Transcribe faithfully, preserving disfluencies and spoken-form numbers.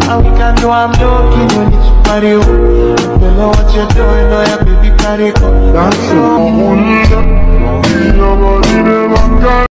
And we can know I'm joking, no need to party. If you know what you're doing, oh yeah, baby, carry go. Dancing.